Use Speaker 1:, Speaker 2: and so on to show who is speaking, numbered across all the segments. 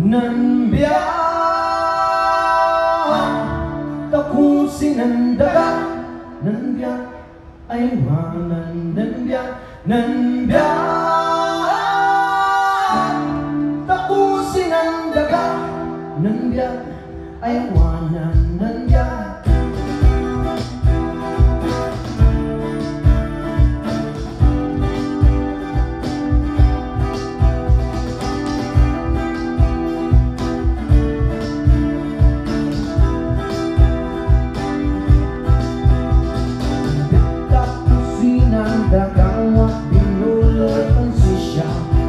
Speaker 1: Nanbiyak tapusin ang dagat. Nanbiyak ay wanan. Nanbiyak, nanbiyak tapusin ang dagat. Nanbiyak ay wanan. Nanbiyak. Dagang binulot ang sisya.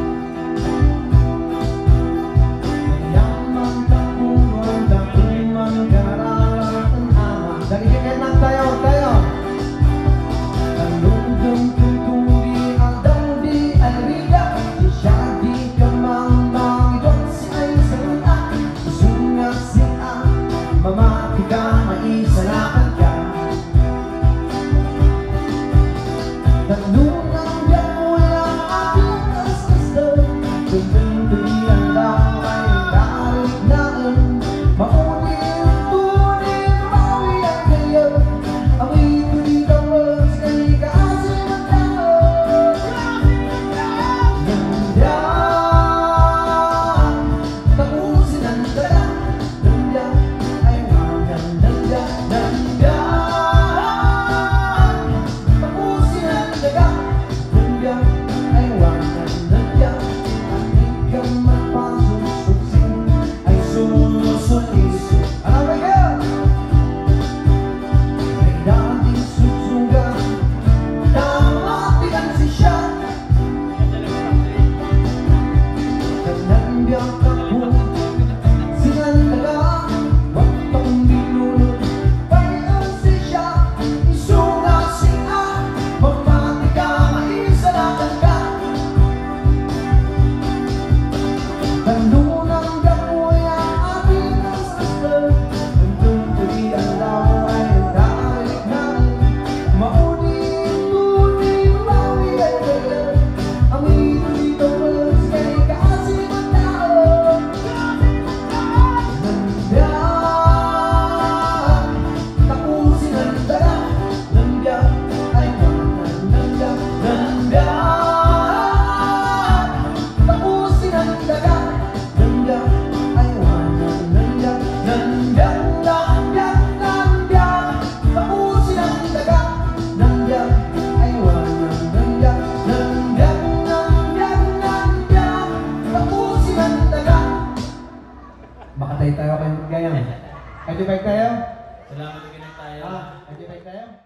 Speaker 1: Mayaman tapuan, dakuman karalan ang ama. Dagigigil lang tayo. Talundong tuturi ang damdi alriga. Di siya di kamang mangidot si ay salita. Sungat siya, mamati ka, maisalakan ka. Tanunang yamoy ang aking kasasal. Tuloy-tuloy lang ay kaalignaan. Maunin-tunin, mawi ang kayo. Ang ito'y tawag sa kasin ng tao. Nandiyan, tapusin ang dagat. Nandiyan ay wanan. Nandiyan, ay wanan. Nandiyan, ating kamay pasusuksin ay sumusuliso. Alam mo kayo? Ay dating susuga, damatigan si siya. Nandiyan ka po, sinandaga, waktong binulot, bayan si siya, isunga siya, magmati ka, maisalakan ka. Tanunang gamoy ang ating kasasal. Tuloy-tuloy ang law ay nagkaalignan. Maunin-tunin, mawi ay kayo. Ang ito'y tawag sa kasin ng tao. Nandiyan, tapusin ang dagat. Nandiyan ay wanan. Nandiyan, tapusin ang dagat. Nandiyan ay wanan. Nandiyan, tapusin ang dagat. Nandiyan ay wanan. Nandiyan, tapusin ang dagat. Baka tayo kayo gayang. Kajibay tayo?
Speaker 2: Salamat na tayo.
Speaker 1: Kajibay tayo?